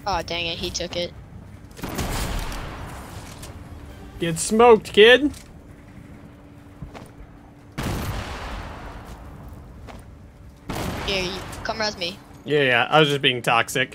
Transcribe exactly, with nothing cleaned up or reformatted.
Oh, dang it, he took it. Get smoked, kid. Here, you, come res me. Yeah, yeah, I was just being toxic.